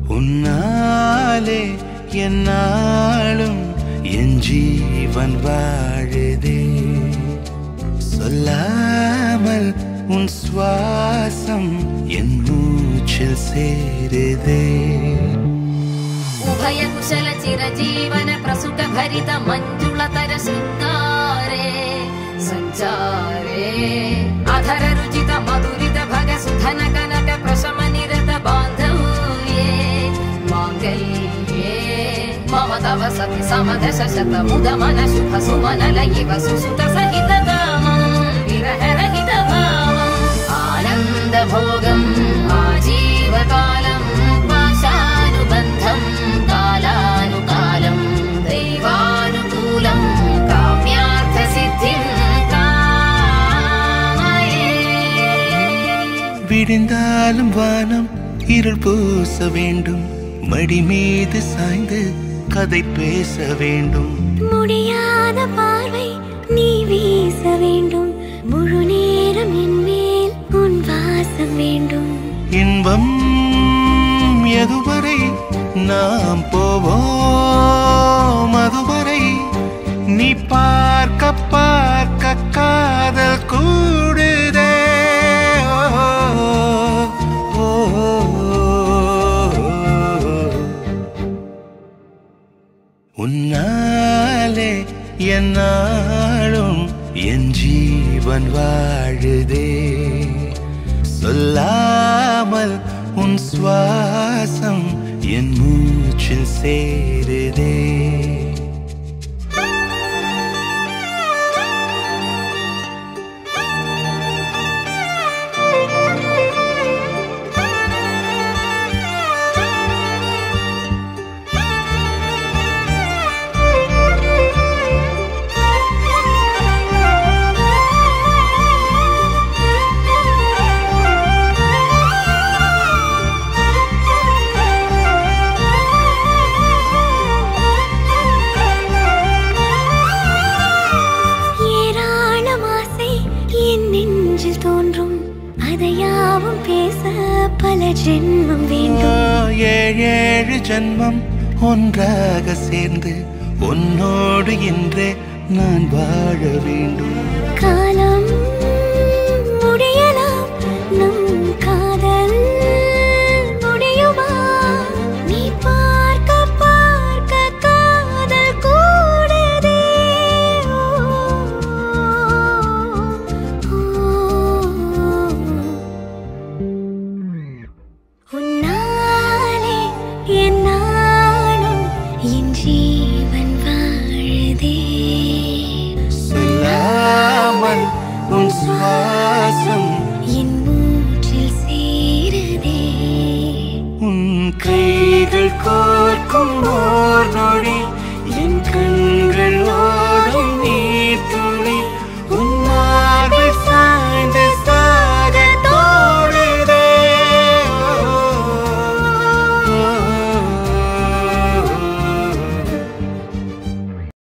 உன்னாலே என்னாலும் என் ஜீவன் வாழுதே சொல்லாமல் உன் சுவாசம் என் மூச்சில் சேருதே उभय कुशल चिरजीवन प्रसुख भरित मंजुलतर शृंगारे संचारे अधर रुचित मधुरित भग सुधन कनक प्रशम निरत बांधव्ये मांगल्ये मम तव सति समदश शत मुद मन शुभ सुमन लयिव सुसुत सहित कामं विरह रहित भावं आनंद भोगं आजीवकालं पाशानुबन्धं कालानुकालं दैवानुकूलं काम्यार्थ सिद्धिं कामये விடிந்தாலும் வானம் இருள் பூச வேண்டும் மடி மீது சாய்ந்து கதை பேச வேண்டும் முடியாத பார்வை நீ வீச வேண்டும் முழு நேரம் என் மேல் உன் வாசம் வேண்டும் இன்பம் எதுவரை நாம் போவோம் அதுவரை நீ பார்க்க பார்க்க காதல் கூடுதே உன்னாலே என்னாலும் என் ஜீவன் வாழுதே சொல்லாமல் உன் சுவாசம் என் மூச்சில் சேருதே ஜென்மம் வேண்டும் ஏழு ஜென்மம் ஒன்றாக சேர்ந்து உன்னோடு இன்றே நான் வாழ வேண்டும் காலம் முடியலாம் நம் காதல் முடியுமா நீ பார்க்க பார்க்க காதல் கூடுதே உன்னாலே என்னாலும் என் ஜீவன் வாழுதே சொல்லாமல் உன் சுவாசம் என் மூச்சில் சேருதே உன் கைகள் கோர்க்கும்